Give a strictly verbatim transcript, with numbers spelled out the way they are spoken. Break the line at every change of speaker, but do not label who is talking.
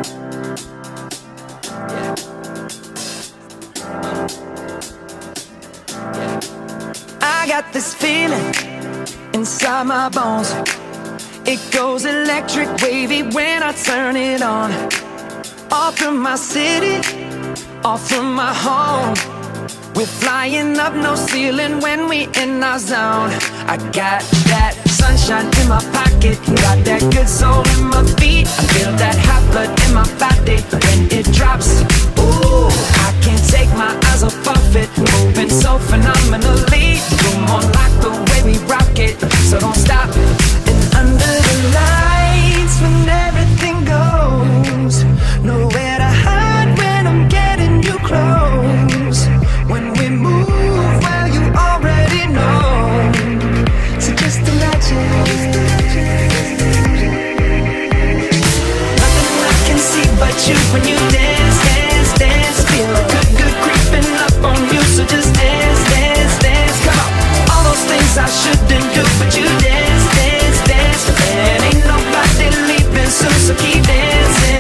I got this feeling inside my bones. It goes electric wavy when I turn it on. Off from my city, off from my home. We're flying up, no ceiling when we in our zone. I got that sunshine in my pocket, got that good soul in my feet. I feel that hot blood in my body when it drops. Ooh, I can't take my eyes off of it, moving so phenomenally. Come on, like the way we rock it, so don't stop. And under the lights, when everything goes, nowhere to hide when I'm getting you close. When we move, well, you already know. So just imagine. Nothing I can see but you when you dance.